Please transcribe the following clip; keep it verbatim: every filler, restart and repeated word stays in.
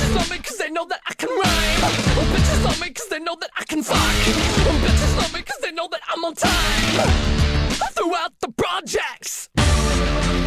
Bitches love me cause they know that I can rhyme. Oh, bitches love me cause they know that I can fuck. Oh, bitches love me cause they know that I'm on time throughout the projects.